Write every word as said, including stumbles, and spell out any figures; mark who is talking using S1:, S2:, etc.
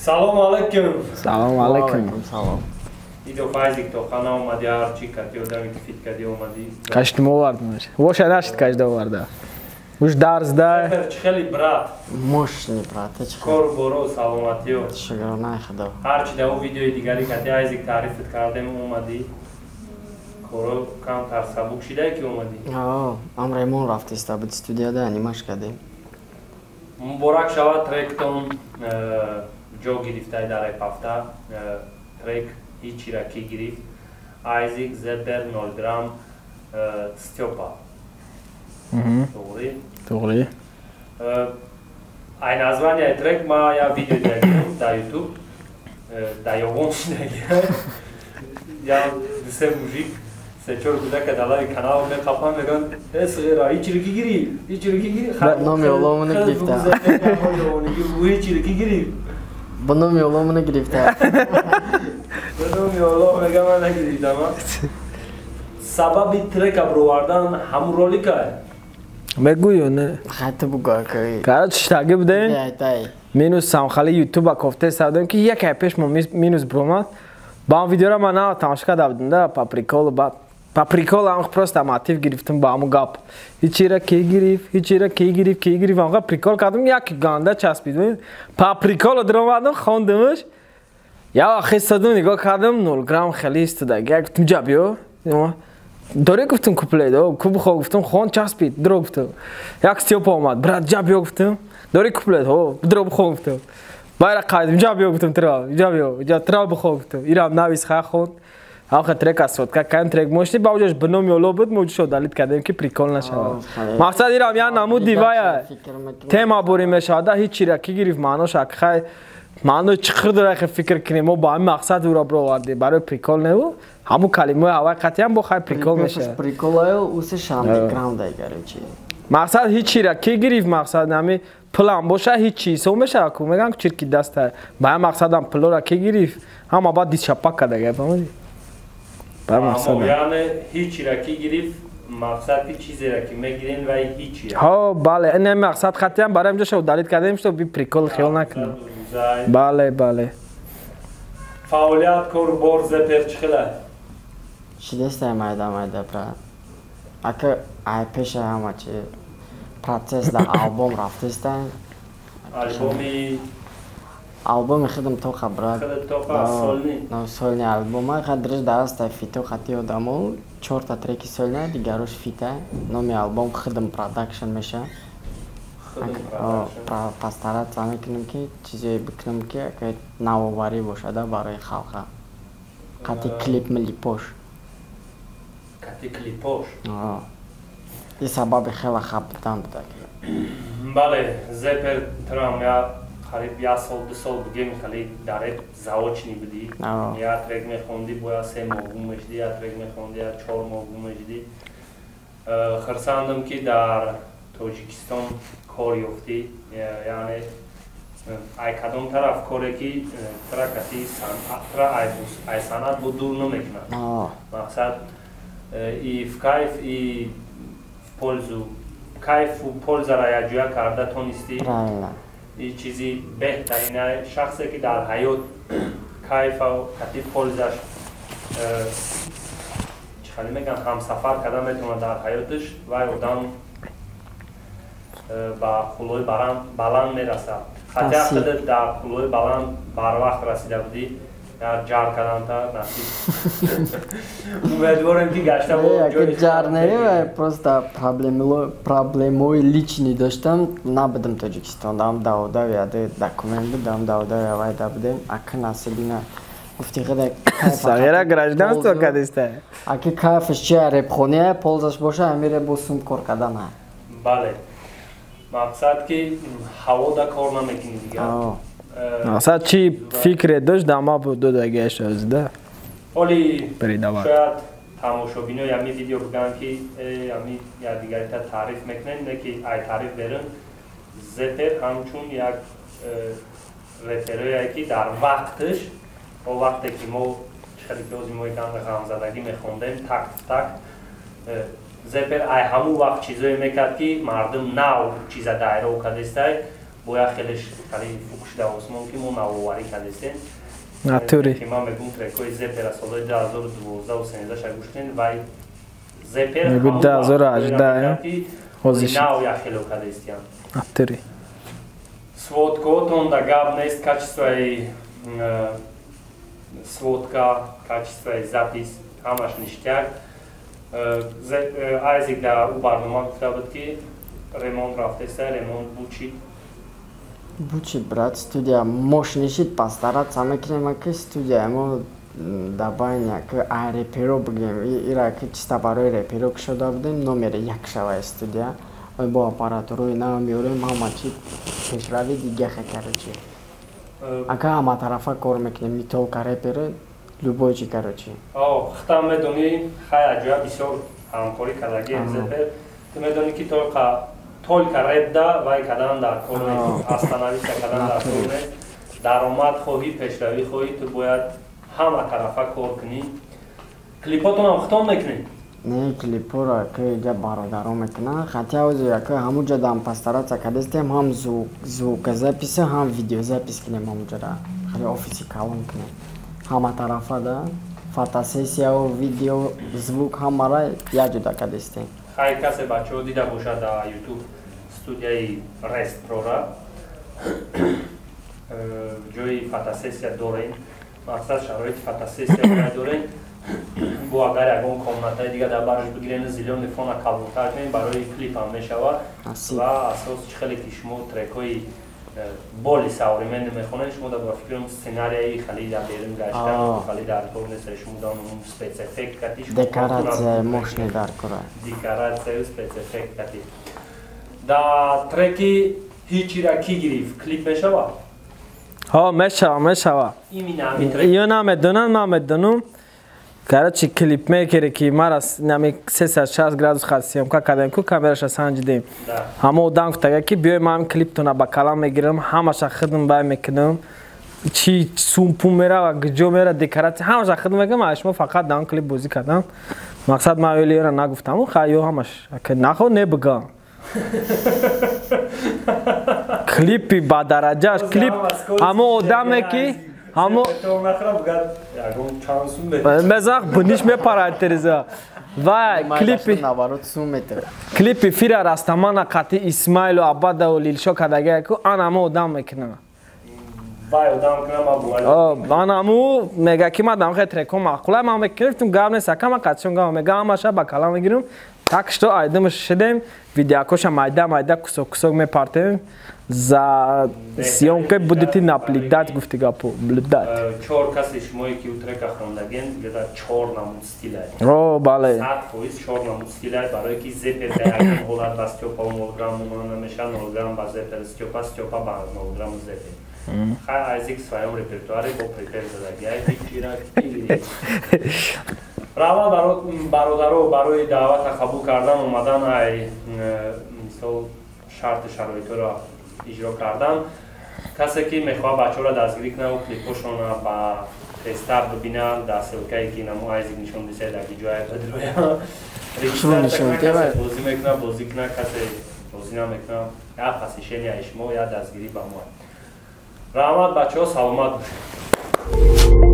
S1: Салом алейкум.
S2: Салом алейкум.
S3: Салом.
S1: Идо файзик то хана омади арчи кати одами ки фит кади омади.
S2: Кашт мовард маш. Воша нашид кашт оварда. Уж дарз да.
S1: Сефер чихели брат.
S3: Мощный брат.
S1: Кор боро саломатио.
S3: Шугар нахадав.
S1: Арчи да у видеои дигари кати айзик тарифет кардем омади. Коро кам тарсабук шидай ки омади.
S3: Аа, ам ремон рафтист абид студияда анимаш кардем.
S1: Муборак шава тректон ҷо гирифтай дар ек ҳафта. Трек ҳичира ки гирифт. Айзик Зепер нол грамм Стёпа. Тоғри?
S2: Тоғри.
S1: Ай названия трек ма я видео дагирам дар YouTube. Дар ёбон дагирам. Я дусе мужик се-чор кудака далаи канал меқапам меган э сғира ҳичира ки гирифт? Ҳичира ки гирифт?
S3: Номи оломуни гирифта.
S1: Ҳичира ки гирифт?
S3: Ба номи оломуни гирифта.
S1: Ба номи олом мегам ман нагирифтам. Сабаби трека бировардан ҳамун ролика?
S2: Мегӯё не.
S3: Хати бугой ки.
S2: Короче штаги будем.
S3: Яйтай.
S2: Минус самхали YouTube кофте савдем ки як ай пеш мо минус бромад. Ба он видеора ман на тамошо карда будем да по приколу ба по приколу ам просто мотив гирифтем ба ҳамун гап. Ҳичира ки гирифт, ҳичира ки гирифт, ки гирифт ам прикол кардам як ганда часпид. По приколу дромадам хондамш. Я хистадам нигоҳ кардам нол грамм хели истодагӣ. Я гуфтам ҷа биё. Доре гуфтам куплет, ку бихо гуфтам хон часпид, дро гуфтам. Як Стёпа омад, брат ҷа биё гуфтам. Доре куплет, дро бихо гуфтам. Байра қайдам, ҷа биё гуфтам тра, ҷа биё, ҷа тра бихо гуфтам. Ирам навис ха хонд. Ахир трек асот, как кан трек мошти баҷаш бином ёло буд, муҷшо далит кардем ки прикол нашавад. Мақсад ирам я намуд дивая. Тема бори мешавад, ҳеҷ чира ки гирифт маънош акхай. Маъно чиқир дора хе фикр кинем, мо ба ҳамин мақсад ӯро бировардем, барои прикол не. Ҳамун калимаи ҳавай қатъиян бо хай прикол мешавад.
S3: Приколаю усеш андеграунд айгаре чи.
S2: Мақсад ҳеҷ чира ки гирифт мақсад нами план боша ҳеҷ чиз со мешавад ку меган чирки даста. Ба ҳамин мақсадам плора ки гирифт, ҳама баъд дишапак кардага фаҳмидӣ?
S1: Амо яъне ҳеҷ чира ки гирифт мақсади чизера ки мегирем вай ҳичия.
S2: Ҳо, бале, ин мақсад қатъиян барои ҳамҷо шо далит кардем што би прикол хиёл накунем. Бале, бале.
S1: Фаъолият кор бор Зепер чӣ хела?
S3: Шидестай майда майда брат. Ака ай пеша ҳама чи процесс да албом рафтистай.
S1: Албоми
S3: албоми хидам тоқа брат.
S1: Хидам тоқа солни.
S3: Но солни албома қадриш дарастай фито хати одамо чорта треки солни дигарош фита. Номи албом хидам продакшн меша. Пастарат за мекунем ки чизе бикунем ки навоварӣ бошада барои халқа. Қати клип милипош.
S1: Қати клипош?
S3: И сабаби хела хабдан буда ки.
S1: Бале, Зепер трам я қариб як сол ду сол бугем хали дареб заочни буди. Я трек мехонди бо я се моҳ гумешди, я трек мехонди я чор моҳ гумешди. Хирсандам ки дар Тоҷикистон кор ёфтӣ, яъне ай кадом тараф коре ки тракати санъатра ай санъат бо дур намекунад. Мақсад и в кайф и в пользу. Кайфу пользара я ҷӯя карда тонистӣ. И чизи беҳтарин шахсе ки дар ҳаёт кайфа кати пользаш чӣ хали меган ҳамсафар карда метавонад дар ҳаёташ вай одам ба хулои баланд мерасад. Хати ақида дар хулои баланд барвақт расида будӣ, як ҷар каданта насиб. Умедворем ки гашта бо ҷои
S3: ҷар не, просто проблемои лични доштам, набудам Тоҷикистон, дам давода яде документ будам, давода явайда будем, ака насибина гуфти қида
S2: сағира гражданство кадиста.
S3: Аки кайфаш чи репхония ползаш боша, амире бо сум кор кардан ҳай.
S1: Бале. Мақсад ки ҳавода кор намекунӣ дигар.
S2: Мақсад чӣ фикре дошт дама додагия шозда?
S1: Оли шояд тамошобино ями видео биган ки ями якдигарита таъриф мекунем, не ки ай таъриф берин. Зепер ҳамчун як реперое ки дар вақташ, о вақте ки мо чхели лозимои ғамзадагӣ мехондем, так так Зепер ай ҳамун вақт чизое мекард ки мардум нав чиза дайров кардестай, боя хелеш кали фукш да осмон ки мо навовари кадестен
S2: натури
S1: ки ма мегум трекои зепера соли две тысячи двенадцать сензаша гуштен вай зепер
S2: мегу две тысячи восемнадцать
S1: ҳозиш нав я хело кадестиан
S2: натури
S1: сводкот он да габ нест качествои сводка качествои запис ҳамаш ништяк айзик да у барнома гуфта буд ки ремонт рафтеста ремонт бучид
S3: бучид брат студия мощнишид пастараца мекунем ки студиямо дабай няк ай реперо бигем ира ки чиста барои реперо шуда будем номери як шавай студия ой бо аппаратурои нав меорем ҳама чи пешрави дигахе короче ака ҳама тарафа кор мекунем не толка реперо любой чи короче
S1: хта медонӣ хай аҷоя бисёр ҳамкорӣ кардагием зепер ту медонӣ ки толка толка репда вай кадан дар кор нест астанависа кадан дар кор нест даромад хоҳӣ пешравӣ хоҳӣ ту бояд ҳама тарафа кор кунӣ клипотонам хитон мекунӣ
S3: не клипора ки ҷа бародаро мекунанд хотя озира ки ҳамуҷа дам пастараца кадестем ҳам звукозаписи ҳам видеозапис кунем ҳамуҷада хали офиси калон кунем ҳама тарафа да фотосессияу видео звук ҳамара якҷода кадестем
S1: хай касе бачаҳо дида бошад дар ютуб студияи рестрора ҷои фотосессия дорем мақсад шароити фотосессия надорем бо агар ягон комнатаи дига дар бараш бигирем зелёни фона калонтар кунем барои клипам мешавад ва асоси хеле ки шумо трекҳои боли современӣ мехонед шумо дар фикрам сценарияи хали дар берун гаштан хали дар кор нест шумо дар спецэффект кати
S3: декоратсия мощный дар кора
S1: декоратсия спецэффект кати да треки ҳичира ки гирифт клип мешавад
S2: ҳо мешава мешава ё намедонам ман медонам короче клип мекере ки мара нами сесад шаст градус хат съёмка кардем ку камераша санҷидем ҳама одам гуфтага ки биёй ман клиптона ба калам мегирам ҳамаша хидм бай мекунам чи сумпу мерава ҷо мера декоратсия ҳамаша хидм мекунам а шумо фақат дар он клип бозӣ кардам мақсад ман ёлиёра нагуфтам хай ё ҳамаш нахо небигам клипи ба дараҷааш клип ҳама одаме ки ҳамо мезах буниш мепарад тереза ва клипи клипи фира растамана қати исмаилу абадау лилшо кадагая ку ан ҳама одам мекунам ан ҳаму мега ки ман дамхе треко маъқулай ман мекунифтум гап нест акама қатшон гава мега ҳамаша ба калам мегирам так что айдамаш шидем видеокоша майда майда кусок кусок мепартем за съёмкаи будете наблюдать гуфтигапо блюдать
S1: чор каси шумое ки у трека хондаген гада чор намуд стилай
S2: о бале
S1: сад фоиз чор намуд стилай барое ки зепер да ягон ҳолат ба стёпа нол грамм намеша нол грамм ба зепер стёпа стёпа ба нол грамм зепер хай айзик своём репертуаре бо препер задагиай ҳичирак рава бародаро барои даъвата қабул кардан омадан ай мисол шарти шароитро иҷро кардан касе ки мехоҳад бачаҳоро дастгирӣ кунад клипҳошона ба тестар бибинад дар ссилкае ки намо айзик нишон дисед аги ҷоя бадроя регистрация бозӣ мекунад бозӣ кунад касе бозӣ намекунад я посещенияи шумо я дастгирӣ ба мо раҳмат бачаҳо саломат бошед